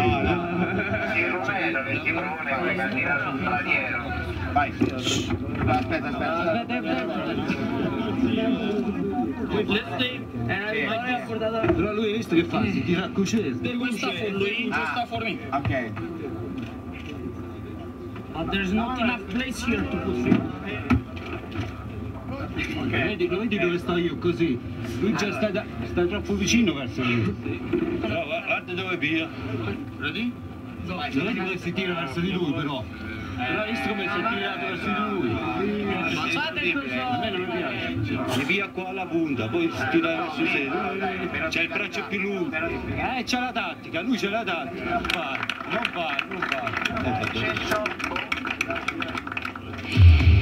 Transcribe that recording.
No, no. Il rumeno che si propone come candidato straniero. Vai. Aspetta. Però lui hai visto che fa? Si tira a cucire. Ah, ok. But there's not enough place here to put him. Vedi dove sto io, così. Lui già sta troppo vicino verso lui. No, guarda dove via. Ready? Non vedi come si tira verso di lui però. Non hai visto come si è tirato verso di lui? Ma fate cosa? A me non mi piace. E via qua alla punta, poi si tira verso sé. C'è il braccio più lungo. C'ha la tattica, lui c'ha la tattica. Non vale. Accesso.